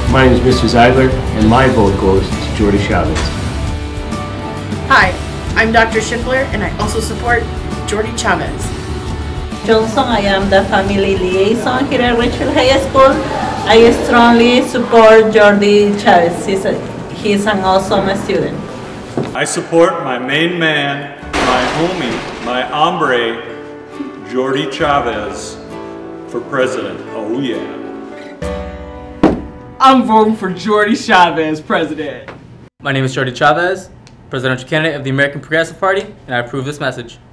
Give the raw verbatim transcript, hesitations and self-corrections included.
My name is Mister Zeidler, and my vote goes to Jordy Chavez. Hi, I'm Doctor Schiffler, and I also support Jordy Chavez. Johnson, I am the family liaison here at Richfield High School. I strongly support Jordy Chavez. He's, a, he's an awesome student. I support my main man, my homie, my hombre, Jordy Chavez, for president. Oh yeah. I'm voting for Jordy Chavez, president. My name is Jordy Chavez, presidential candidate of the American Progressive Party, and I approve this message.